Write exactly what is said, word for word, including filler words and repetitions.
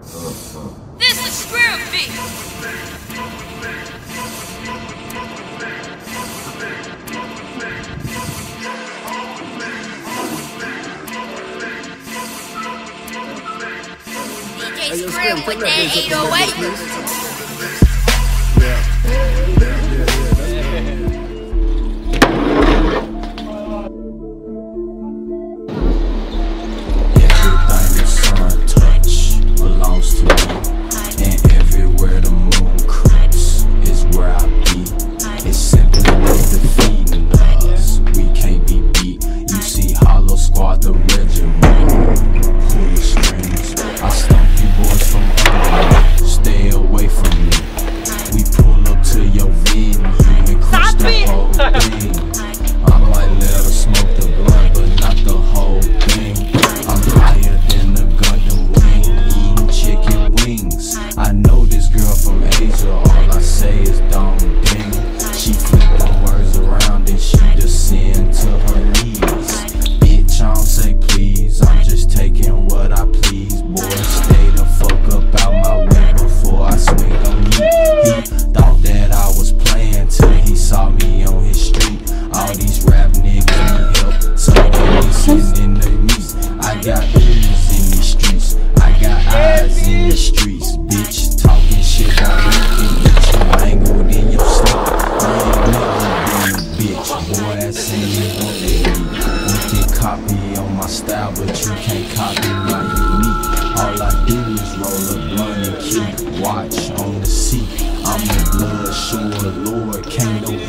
This is Scrimpy! D J Scrimp with that eight oh eight. Copy on my style, but you can't copy my unique. All I do is roll a blunt and keep watch on the seat. I'm a blood sure Lord, can't no